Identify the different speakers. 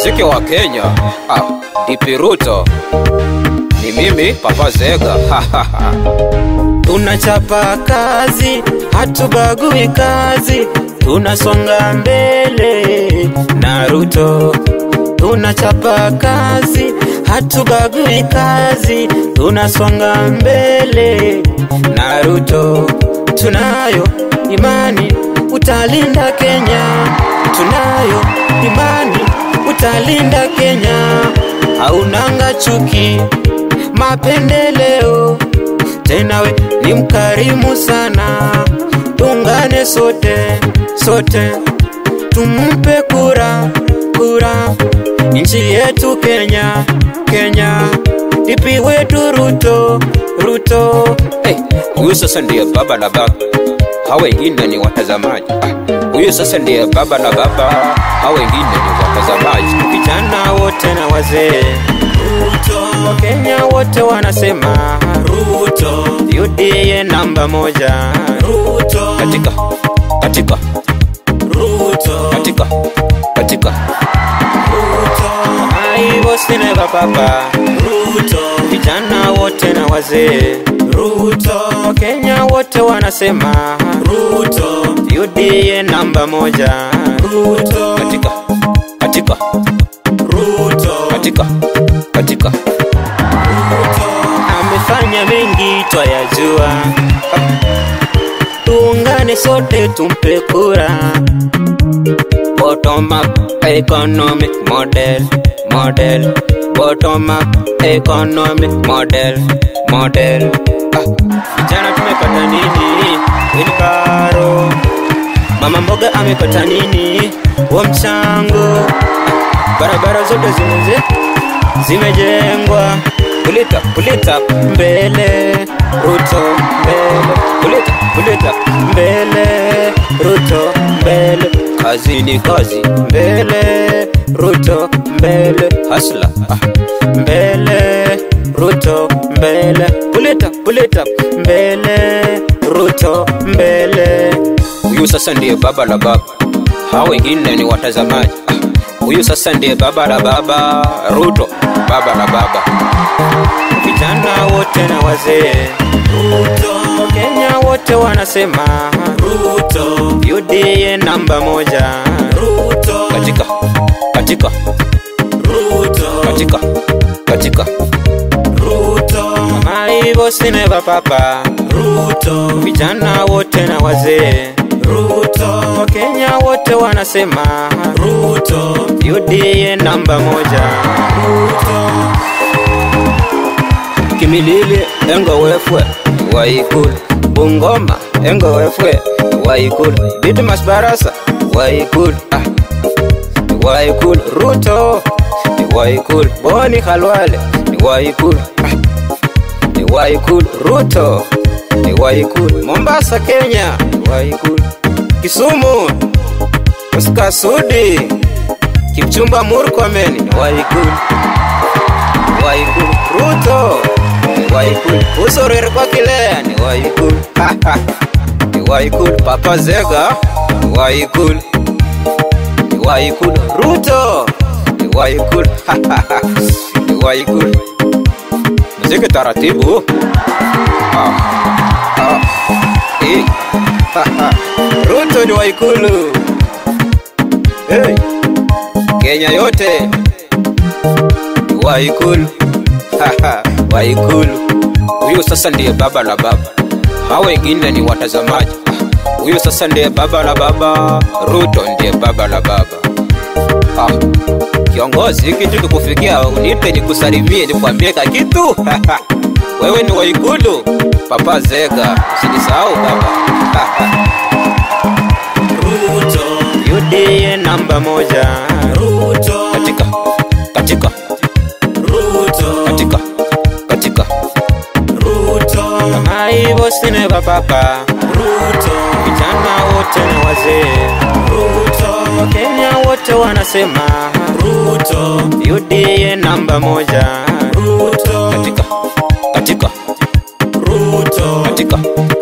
Speaker 1: muziki wa Kenya. DP Ruto ni mimi Papa Zega.
Speaker 2: Tunachapa kazi, hatubagui kazi, tunasonga mbele na Ruto. Tunachapa kazi, hatubagui kazi, tunasonga mbele na Ruto. Tunayo imani utalinda Kenya, tunayo imani utalinda Kenya. Haunanga chuki, mapendeleo, tena we ni mkarimu sana. Tungane sote, sote, tumpe kura, kura, nchi yetu Kenya, Kenya. DP wetu Ruto, Ruto.
Speaker 1: Huyu sasa ndiye baba na baba, hao wengine ni watazamaji. Huyu sasa ndiye baba na baba, hao wengine ni watazamaji.
Speaker 2: Vijana wote na wazee, Ruto. Kenya wote wanasema Ruto. UDA namba 1, Ruto.
Speaker 1: Katika
Speaker 2: Ruto.
Speaker 1: Katika
Speaker 2: Ruto. I was never papa, Ruto. Vijana wote na wazee, Ruto. Kenya wote wanasema Ruto. UDA namba 1, Ruto.
Speaker 1: Katika
Speaker 2: Ruto.
Speaker 1: Katika
Speaker 2: Ruto. Amefanya mengi twayajua, tuungane sote tumpe kura.
Speaker 1: Bottom up economic model. Bottom up economic model.
Speaker 2: Vijana tumepata nini? Wilbaro. Mama mboga amepata nini? Wa mchango. Barabara zote zimejengwa.
Speaker 1: Kulita
Speaker 2: mbele Ruto, mbele.
Speaker 1: Kulita
Speaker 2: mbele Ruto, mbele.
Speaker 1: kazi ni kazi,
Speaker 2: mbele Ruto, mbele.
Speaker 1: hasla
Speaker 2: mbele Ruto, mbele. Kulita mbele Ruto, mbele.
Speaker 1: Huyu sasa ndiye baba la baba, hao wengine ni watazamaji. Huyu sasa ndiye baba la baba, Ruto, baba la baba.
Speaker 2: Vijana wote na wazee, Ruto. Kenya wote wanasema Ruto. UDA namba 1, Ruto.
Speaker 1: Katika
Speaker 2: Ruto. Ruto. My boss never papa, Ruto. Vijana wote na wazee, Ruto. Kenya wote wanasema Ruto. UDA namba 1, Ruto.
Speaker 1: Kimilili engo wefwe waikulu, Bungoma engo wefwe waikulu, Didmas Barasa waikulu, waikulu, Ruto waikulu, Boni Khalwale waikulu, waikulu, Ruto waikulu, Mombasa Kenya waikulu, Kisumu Oscar Sudi, Kipchumba Murkomen waikulu, Ruto waikulu, Usorere kwa Kilea ni waikulu, waikulu, Papa Zega waikulu, Ruto waikulu, waikulu. Muziki taratibu. Ruto ni waikulu. Kenya yote waikulu. Waikulu. Huyu sasa ndiye baba la baba, hao wengine ni watazamaji. Huyu sasa ndiye baba la baba, Ruto ndiye baba la baba. Kiongozi, kitu kikufikia unipe nikusalimie, nikwambie kitu. Wewe ni waikulu, Papa Zega, usinisahau baba.
Speaker 2: Ruto. UDA namba 1, Ruto.
Speaker 1: Katika
Speaker 2: Ruto. Ruto. My boss never papa, Ruto. Vijana wote na wazee, Ruto. Kenya wote wanasema Ruto. UDA namba 1, Ruto.
Speaker 1: Katika
Speaker 2: Ruto.